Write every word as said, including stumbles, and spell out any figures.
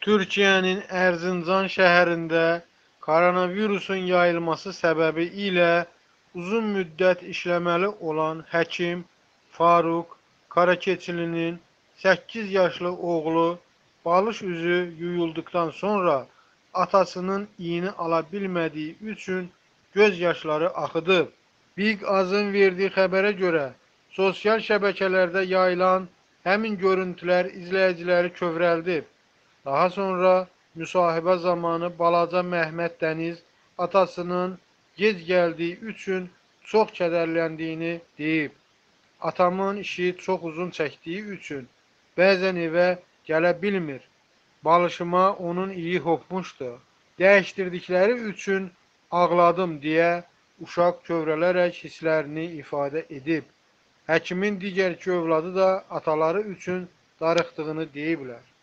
Türkiyənin Ərzincan şəhərində koronavirusun yayılması səbəbi ilə uzun müddət işləməli olan həkim Faruk Karakeçilinin səkkiz yaşlı oğlu balış üzü yuyulduqdan sonra atasının iğne ala bilmədiyi üçün göz yaşları axıdıb. Big Az'ın verdiği xəbərə görə sosial şəbəkələrdə yayılan həmin görüntülər izləyiciləri kövrəldib. Daha sonra müsahibə zamanı balaca Məhməd Dəniz atasının gec gəldiyi üçün çox kədərləndiyini deyib. Atamın işi çox uzun çəkdiyi üçün bəzən evə gələ bilmir. Balışıma onun iyi hopmuşdu. Dəyişdirdikləri üçün ağladım deyə uşaq kövrələrək hisslərini ifadə edib. Həkimin digər iki övladı da ataları üçün darıxdığını deyiblər.